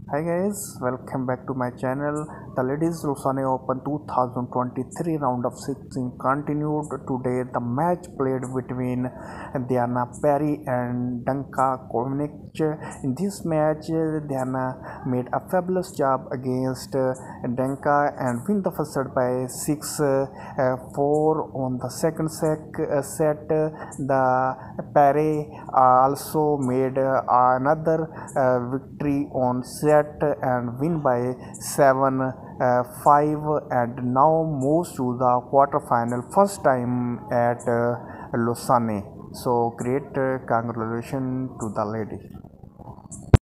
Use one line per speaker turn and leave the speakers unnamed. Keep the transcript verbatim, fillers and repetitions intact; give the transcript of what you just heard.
Hi guys, welcome back to my channel. The ladies Lausane Open twenty twenty-three round of sixteen continued today. The match played between Diane Parry and Danka Kovinic. In this match, Diane made a fabulous job against Danka and win the first set by six four. On the second sec, uh, set, the Parry also made uh, another uh, victory on set and win by seven five, and now moves to the quarter final first time at uh, Lausanne. So great uh, congratulations to the lady.